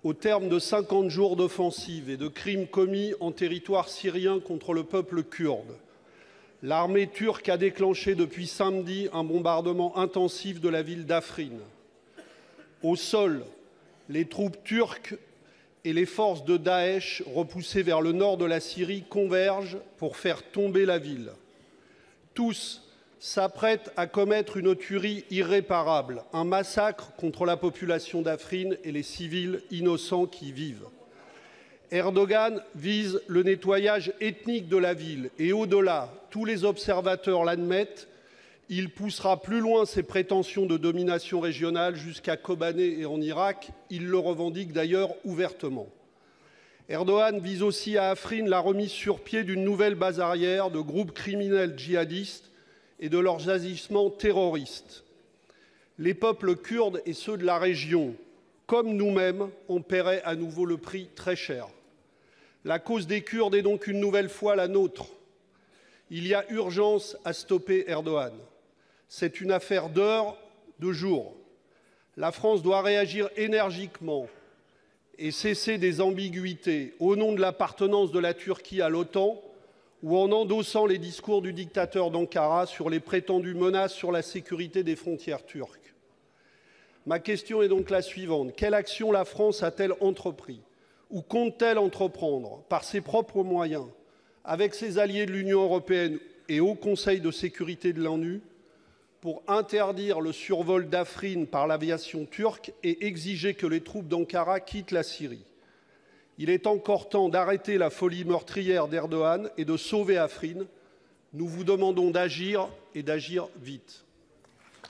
Au terme de 50 jours d'offensive et de crimes commis en territoire syrien contre le peuple kurde, l'armée turque a déclenché depuis samedi un bombardement intensif de la ville d'Afrin. Au sol, les troupes turques et les forces de Daesh repoussées vers le nord de la Syrie convergent pour faire tomber la ville. Tous s'apprêtent à commettre une tuerie irréparable, un massacre contre la population d'Afrin et les civils innocents qui y vivent. Erdogan vise le nettoyage ethnique de la ville et au-delà, tous les observateurs l'admettent, il poussera plus loin ses prétentions de domination régionale jusqu'à Kobané et en Irak. Il le revendique d'ailleurs ouvertement. Erdogan vise aussi à Afrin la remise sur pied d'une nouvelle base arrière de groupes criminels djihadistes et de leurs agissements terroristes. Les peuples kurdes et ceux de la région, comme nous-mêmes, en paieraient à nouveau le prix très cher. La cause des Kurdes est donc une nouvelle fois la nôtre. Il y a urgence à stopper Erdogan. C'est une affaire d'heures, de jours. La France doit réagir énergiquement et cesser des ambiguïtés au nom de l'appartenance de la Turquie à l'OTAN ou en endossant les discours du dictateur d'Ankara sur les prétendues menaces sur la sécurité des frontières turques. Ma question est donc la suivante. Quelle action la France a-t-elle entrepris ou compte-t-elle entreprendre par ses propres moyens, avec ses alliés de l'Union européenne et au Conseil de sécurité de l'ONU, pour interdire le survol d'Afrin par l'aviation turque et exiger que les troupes d'Ankara quittent la Syrie? Il est encore temps d'arrêter la folie meurtrière d'Erdogan et de sauver Afrin. Nous vous demandons d'agir et d'agir vite.